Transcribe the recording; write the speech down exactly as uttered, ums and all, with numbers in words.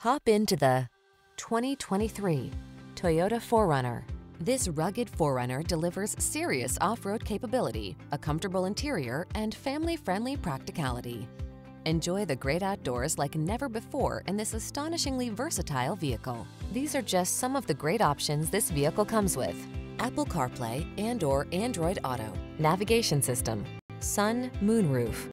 Hop into the twenty twenty-three Toyota four runner. This rugged four runner delivers serious off-road capability, a comfortable interior, and family-friendly practicality. Enjoy the great outdoors like never before in this astonishingly versatile vehicle. These are just some of the great options this vehicle comes with: Apple CarPlay and or Android Auto, navigation system, sun, moonroof,